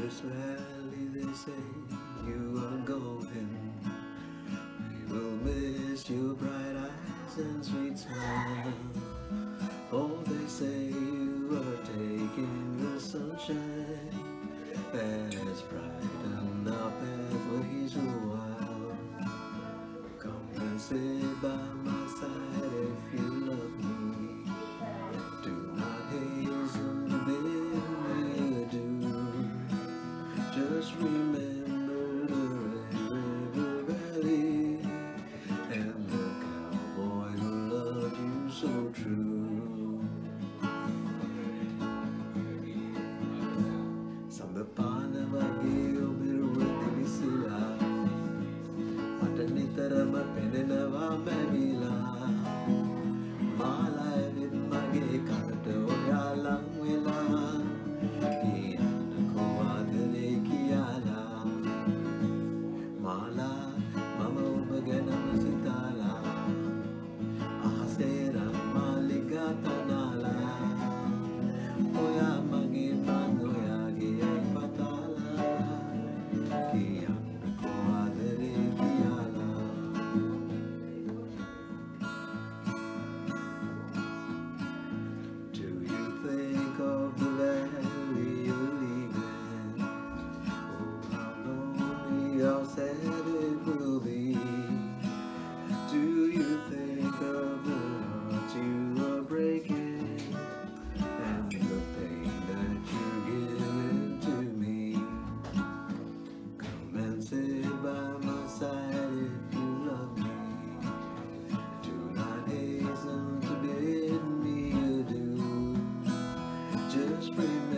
Just rarely they say you are going. We will miss your bright eyes and sweet smile. Oh, they say you are taking the sunshine that has brightened our pathways a while. Come and sit by my side if you love me. Do not hasten to bid me adieu. Just remember the Red River Valley and the cowboy who loved you so true. Sambil pandang bagi biru di sila, mata nitara mapenena mabila, malay bit magi karta oyalang wela, kiana ko adere kiala, mala mama ubagana masitala, ahasera maligata nala, oya magi manoya giyay patala, kiana ko adere kiala. Do you think of the valley you're leaving? Oh, how lonely, how sad it will be. Do you think of the heart you are breaking and the pain that you're giving to me? Come and sit by my side if you love me. Do not hasten to bid me adieu. Just remember